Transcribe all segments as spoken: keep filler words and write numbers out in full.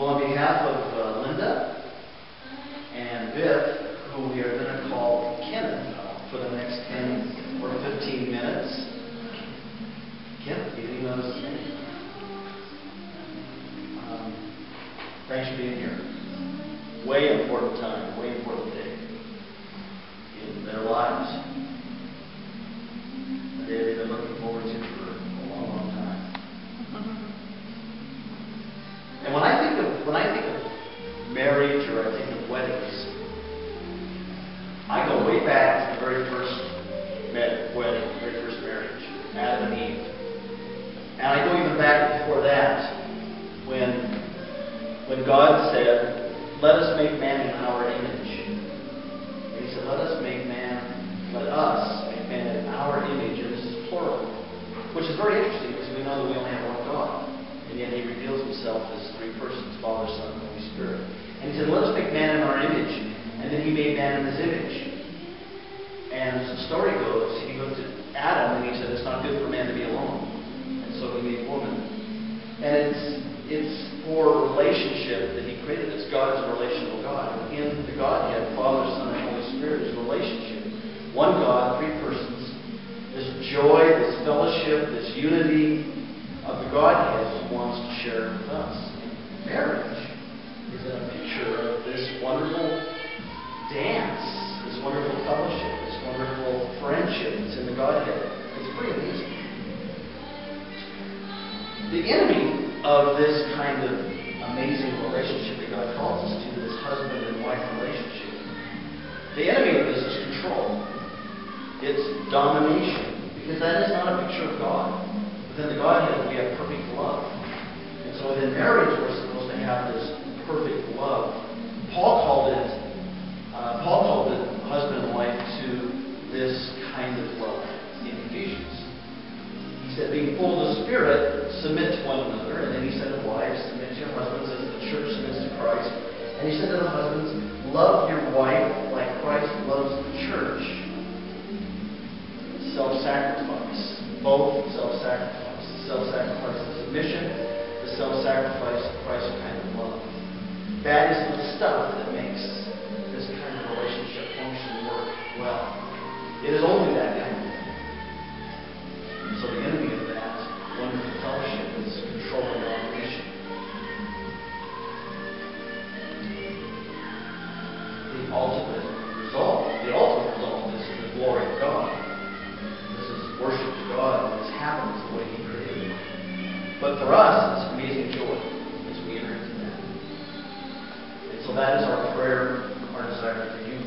Well, on behalf of uh, Linda and Biff, who we are going to call Kenneth for the next ten or fifteen minutes. Kenneth, you didn't notice his name. Um, thanks for being here. Way important time, way important day in their lives. A day they've been looking forward to for a long, long time. And when I think of when I think of marriage or I think of weddings, I go way back to the very first wedding, the very first marriage, Adam and Eve. And I go even back before that, when when God said, "Let us make man in our image." And He said, "Let us make man, let us make man in our image," and this is plural, which is very interesting because we know that we only have one God. And yet He reveals Himself as three persons, Father, Son, and Holy Spirit. And He said, "Let us make man in our image." And then He made man in His image. And as the story goes, He looked at Adam and He said, "It's not good for man to be alone." And so He made woman. And it's it's for relationship that He created us. God is a relational God. And in the Godhead, Father, Son, and Holy Spirit is a relationship. One God, three persons. This joy, this fellowship, this unity of the Godhead He wants to share with us. And marriage is a picture of this wonderful dance, this wonderful fellowship, this wonderful friendship that's in the Godhead. It's pretty amazing. The enemy of this kind of amazing relationship that God calls us to, this husband and wife relationship, the enemy of this is control. It's domination, because that is not a picture of God. Within the Godhead, we have perfect love. And so within marriage, we're supposed to have this perfect love. Paul called it, uh, Paul called it husband and wife to this kind of love in Ephesians. He said, being full of the Spirit, submit to one another. And then he said to wives, submit to your husbands as the church submits to Christ. And he said to the husbands, love your wife like Christ loves the church. Self-sacrifice. Both self-sacrifice. Self-sacrifice and submission, the self-sacrifice of Christ kind of love. That is the stuff that makes this kind of relationship function work well. It is only that kind of thing. And so the enemy of that wonderful fellowship is control and domination. The ultimate result, the ultimate result is the glory of God. This is worship to God, and this happens the way He created it. But for us, it's amazing joy as we enter into that. And so that is our prayer, our desire for you.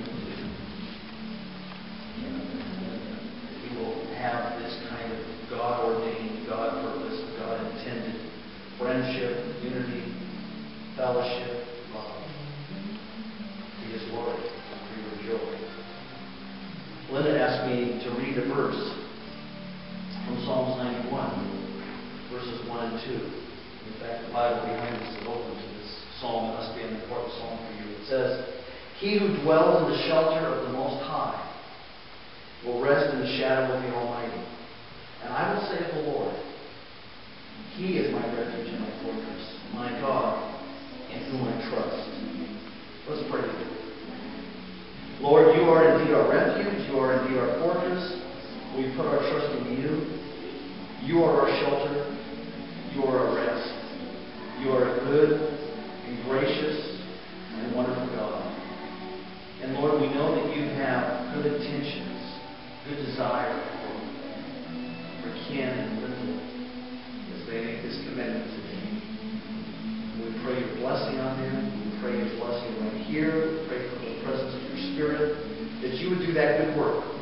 That you will have this kind of God-ordained, God-purposed, God-intended friendship, unity, fellowship, love. To His glory, for your joy. Linda asked me to read a verse from Psalms ninety-one. Verses one and two. In fact, the Bible behind us is open to this psalm. It must be an important psalm for you. It says, "He who dwells in the shelter of the Most High will rest in the shadow of the Almighty. And I will say of the Lord, He is my refuge and my fortress, my God, in whom I trust." Let's pray together. Lord, You are indeed our refuge. You are indeed our fortress. We put our trust in You. You are our shelter. You are our rest. You are a good and gracious and wonderful God. And Lord, we know that You have good intentions, good desire for, for Ken and Linda as they make this commitment today. We pray Your blessing on them. We pray Your blessing right here. We pray for the presence of Your Spirit, that You would do that good work